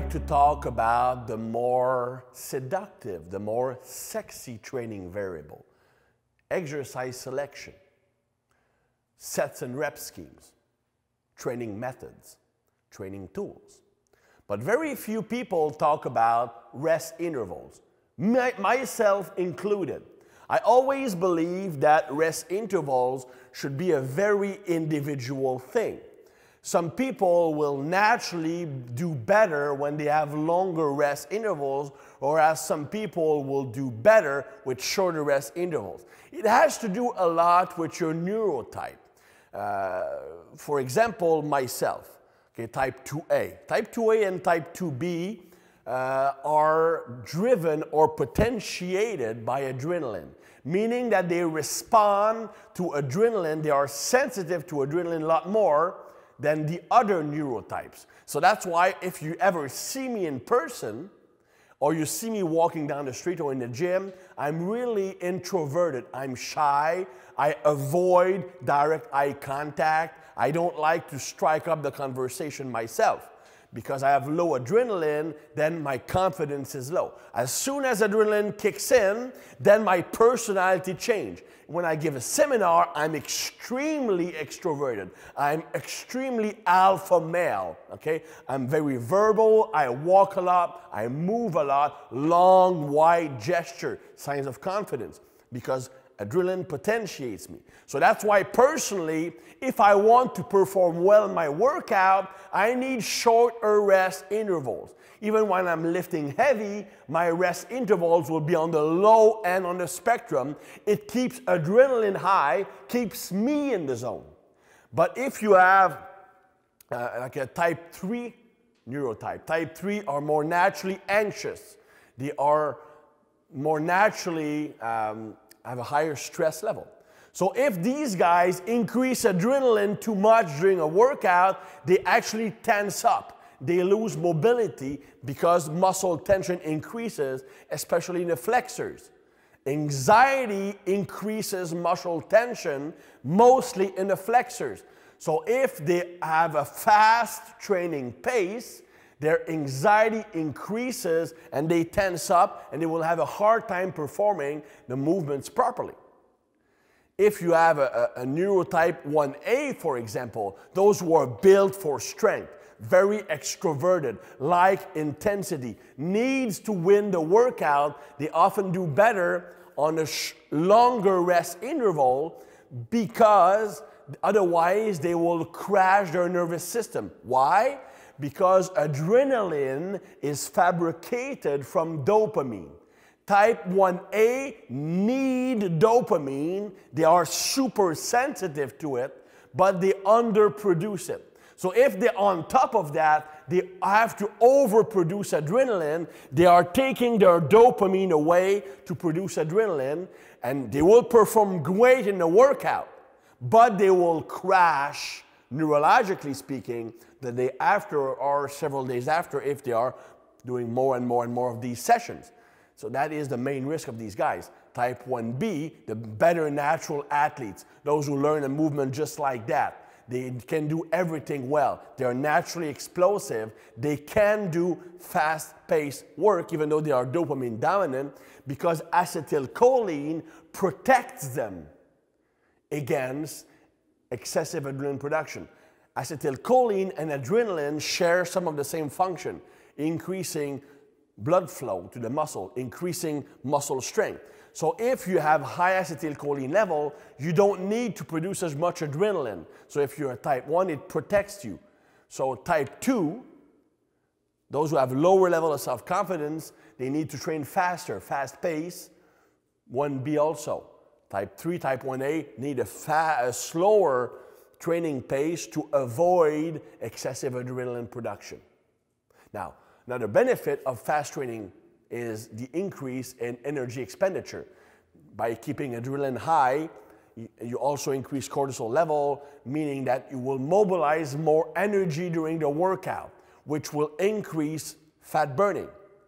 to talk about the more seductive, the more sexy training variable. Exercise selection, sets and rep schemes, training methods, training tools. But very few people talk about rest intervals, myself included. I always believe that rest intervals should be a very individual thing. Some people will naturally do better when they have longer rest intervals, whereas some people will do better with shorter rest intervals. It has to do a lot with your neurotype. For example, myself, okay, type 2A. Type 2A and type 2B are driven or potentiated by adrenaline, meaning that they respond to adrenaline, they are sensitive to adrenaline a lot more than the other neurotypes. So that's why if you ever see me in person, or you see me walking down the street or in the gym, I'm really introverted. I'm shy. I avoid direct eye contact. I don't like to strike up the conversation myself. Because I have low adrenaline, then my confidence is low. As soon as adrenaline kicks in, then my personality changes. When I give a seminar, I'm extremely extroverted. I'm extremely alpha male, okay? I'm very verbal, I walk a lot, I move a lot, long, wide gesture, signs of confidence, because adrenaline potentiates me. So that's why personally, if I want to perform well in my workout, I need shorter rest intervals. Even when I'm lifting heavy, my rest intervals will be on the low end on the spectrum. It keeps adrenaline high, keeps me in the zone. But if you have like a type 3 neurotype, type 3 are more naturally anxious. They are more naturally have a higher stress level. So if these guys increase adrenaline too much during a workout, they actually tense up. They lose mobility because muscle tension increases, especially in the flexors. Anxiety increases muscle tension, mostly in the flexors. So if they have a fast training pace, their anxiety increases and they tense up and they will have a hard time performing the movements properly. If you have a neurotype 1A, for example, those who are built for strength, very extroverted, like intensity, needs to win the workout, they often do better on a longer rest interval because otherwise they will crash their nervous system. Why? Because adrenaline is fabricated from dopamine. Type 1A need dopamine. They are super sensitive to it, but they underproduce it. So if they're on top of that, they have to overproduce adrenaline. They are taking their dopamine away to produce adrenaline, and they will perform great in the workout, but they will crash, neurologically speaking, the day after or several days after if they are doing more and more and more of these sessions. So that is the main risk of these guys. Type 1B, the better natural athletes, those who learn a movement just like that. They can do everything well. They're naturally explosive. They can do fast-paced work even though they are dopamine dominant because acetylcholine protects them against excessive adrenaline production. Acetylcholine and adrenaline share some of the same function, increasing blood flow to the muscle, increasing muscle strength. So if you have high acetylcholine level, you don't need to produce as much adrenaline. So if you're a type 1, it protects you. So type 2, those who have lower level of self-confidence, they need to train faster, fast pace. 1B also. Type 3, type 1A need a slower training pace to avoid excessive adrenaline production. Now, another benefit of fast training is the increase in energy expenditure. By keeping adrenaline high, you also increase cortisol level, meaning that you will mobilize more energy during the workout, which will increase fat burning.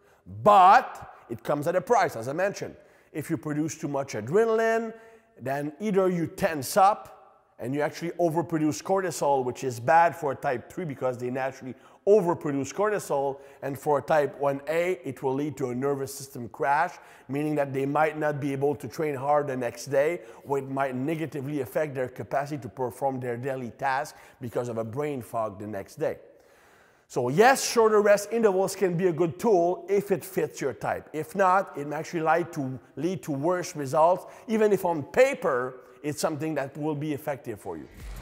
But it comes at a price, as I mentioned. If you produce too much adrenaline, then either you tense up and you actually overproduce cortisol, which is bad for type 3 because they naturally overproduce cortisol, and for type 1A, it will lead to a nervous system crash, meaning that they might not be able to train hard the next day, or it might negatively affect their capacity to perform their daily tasks because of a brain fog the next day. So yes, shorter rest intervals can be a good tool if it fits your type. If not, it may actually lead to worse results, even if on paper, it's something that will be effective for you.